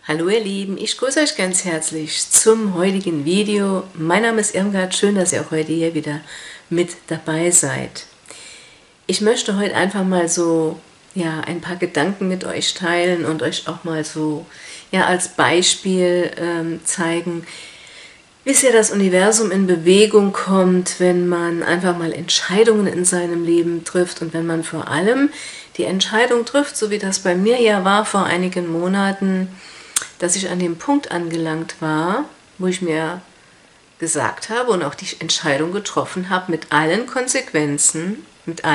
Hallo ihr Lieben, ich grüße euch ganz herzlich zum heutigen Video. Mein Name ist Irmgard, schön, dass ihr auch heute hier wieder mit dabei seid. Ich möchte heute einfach mal so ein paar Gedanken mit euch teilen und euch auch mal so als Beispiel zeigen, wie sehr das Universum in Bewegung kommt, wenn man einfach mal Entscheidungen in seinem Leben trifft und wenn man vor allem die Entscheidung trifft, so wie das bei mir ja war vor einigen Monaten, dass ich an dem Punkt angelangt war, wo ich mir gesagt habe und auch die Entscheidung getroffen habe mit allen Konsequenzen,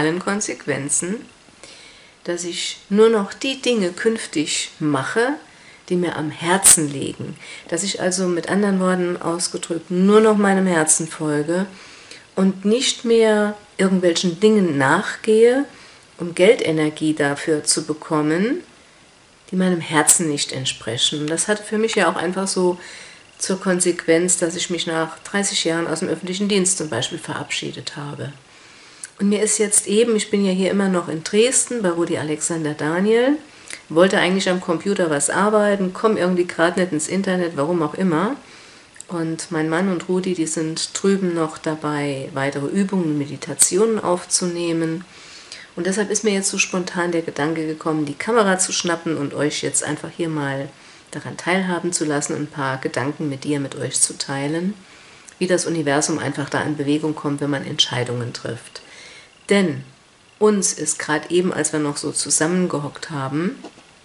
dass ich nur noch die Dinge künftig mache, die mir am Herzen liegen. Dass ich also mit anderen Worten ausgedrückt nur noch meinem Herzen folge und nicht mehr irgendwelchen Dingen nachgehe, um Geldenergie dafür zu bekommen, die meinem Herzen nicht entsprechen. Und das hatte für mich ja auch einfach so zur Konsequenz, dass ich mich nach 30 Jahren aus dem öffentlichen Dienst zum Beispiel verabschiedet habe. Und mir ist jetzt eben, ich bin ja hier immer noch in Dresden bei Rudi Alexander Daniel, wollte eigentlich am Computer was arbeiten, komme irgendwie gerade nicht ins Internet, warum auch immer. Und mein Mann und Rudi, die sind drüben noch dabei, weitere Übungen, Meditationen aufzunehmen. Und deshalb ist mir jetzt so spontan der Gedanke gekommen, die Kamera zu schnappen und euch jetzt einfach hier mal daran teilhaben zu lassen, ein paar Gedanken mit euch zu teilen, wie das Universum einfach da in Bewegung kommt, wenn man Entscheidungen trifft. Denn uns ist gerade eben, als wir noch so zusammengehockt haben,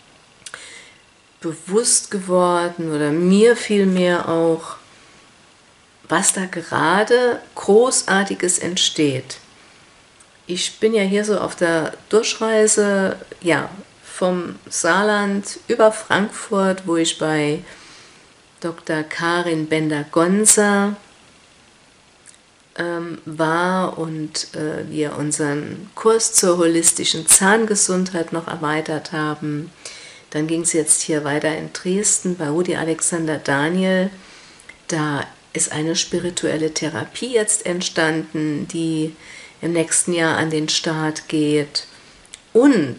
bewusst geworden, oder mir vielmehr auch, was da gerade Großartiges entsteht. Ich bin ja hier so auf der Durchreise, vom Saarland über Frankfurt, wo ich bei Dr. Karin Bender-Gonza war und wir unseren Kurs zur holistischen Zahngesundheit noch erweitert haben. Dann ging es jetzt hier weiter in Dresden bei Rudi Alexander Daniel. Da ist eine spirituelle Therapie jetzt entstanden, die im nächsten Jahr an den Start geht. Und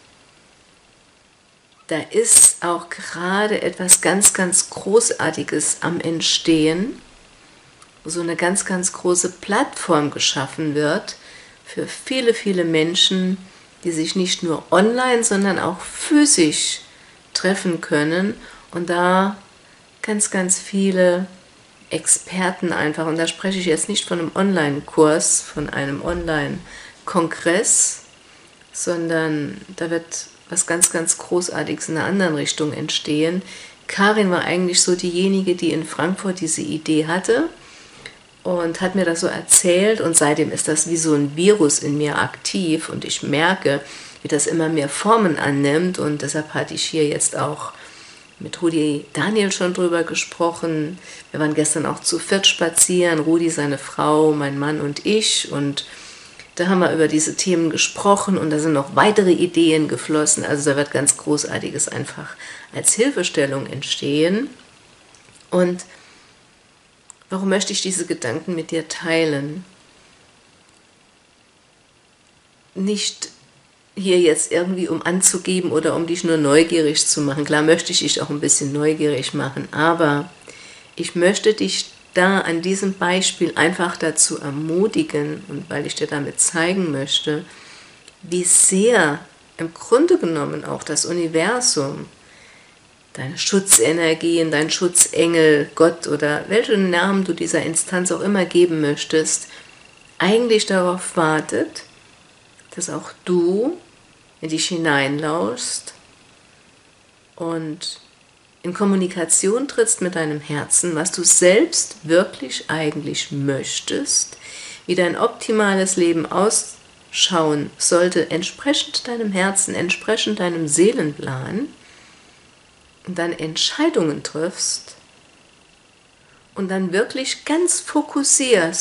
da ist auch gerade etwas ganz, ganz Großartiges am Entstehen, wo so eine ganz, ganz große Plattform geschaffen wird für viele, viele Menschen, die sich nicht nur online, sondern auch physisch treffen können und da ganz, ganz viele Experten einfach, und da spreche ich jetzt nicht von einem Online-Kurs, von einem Online-Kongress, sondern da wird was ganz, ganz Großartiges in einer anderen Richtung entstehen. Karin war eigentlich so diejenige, die in Frankfurt diese Idee hatte und hat mir das so erzählt, und seitdem ist das wie so ein Virus in mir aktiv und ich merke, wie das immer mehr Formen annimmt, und deshalb hatte ich hier jetzt auch mit Rudi Daniel schon drüber gesprochen. Wir waren gestern auch zu viert spazieren, Rudi, seine Frau, mein Mann und ich, und da haben wir über diese Themen gesprochen und da sind noch weitere Ideen geflossen. Also da wird ganz Großartiges einfach als Hilfestellung entstehen. Und warum möchte ich diese Gedanken mit dir teilen? Nicht hier jetzt irgendwie um anzugeben oder um dich nur neugierig zu machen. Klar möchte ich dich auch ein bisschen neugierig machen, aber ich möchte dich da an diesem Beispiel einfach dazu ermutigen, und weil ich dir damit zeigen möchte, wie sehr im Grunde genommen auch das Universum, deine Schutzenergien, dein Schutzengel, Gott oder welchen Namen du dieser Instanz auch immer geben möchtest, eigentlich darauf wartet, dass auch du in dich hineinlauschst und in Kommunikation trittst mit deinem Herzen, was du selbst wirklich eigentlich möchtest, wie dein optimales Leben ausschauen sollte, entsprechend deinem Herzen, entsprechend deinem Seelenplan, und dann Entscheidungen triffst und dann wirklich ganz fokussiert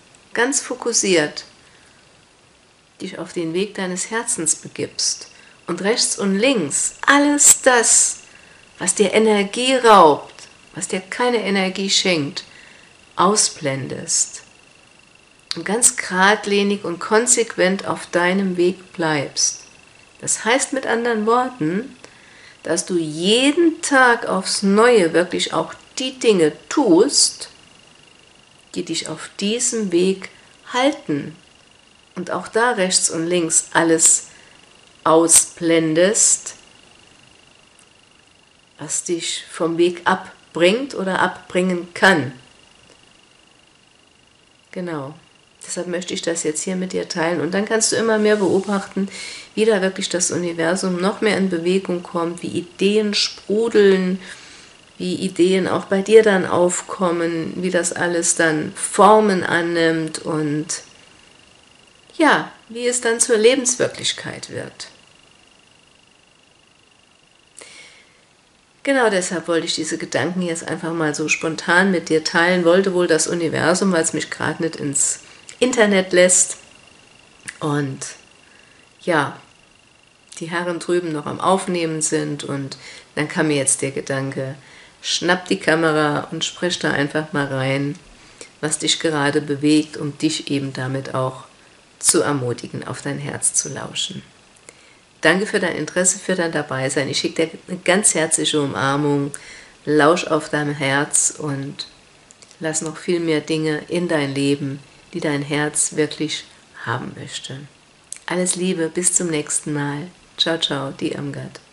dich auf den Weg deines Herzens begibst und rechts und links alles das, was dir Energie raubt, was dir keine Energie schenkt, ausblendest und ganz geradlinig und konsequent auf deinem Weg bleibst. Das heißt mit anderen Worten, dass du jeden Tag aufs Neue wirklich auch die Dinge tust, die dich auf diesem Weg halten. Und auch da rechts und links alles ausblendest, was dich vom Weg abbringt oder abbringen kann. Genau. Deshalb möchte ich das jetzt hier mit dir teilen. Und dann kannst du immer mehr beobachten, wie da wirklich das Universum noch mehr in Bewegung kommt, wie Ideen sprudeln, wie Ideen auch bei dir dann aufkommen, wie das alles dann Formen annimmt und ja, wie es dann zur Lebenswirklichkeit wird. Genau deshalb wollte ich diese Gedanken jetzt einfach mal so spontan mit dir teilen, wollte wohl das Universum, weil es mich gerade nicht ins Internet lässt. Und ja, die Herren drüben noch am Aufnehmen sind und dann kam mir jetzt der Gedanke, schnapp die Kamera und sprich da einfach mal rein, was dich gerade bewegt, um dich eben damit auch zu ermutigen, auf dein Herz zu lauschen. Danke für dein Interesse, für dein Dabeisein. Ich schicke dir eine ganz herzliche Umarmung, lausch auf deinem Herz und lass noch viel mehr Dinge in dein Leben, die dein Herz wirklich haben möchte. Alles Liebe, bis zum nächsten Mal. Ciao, ciao, die Irmgard.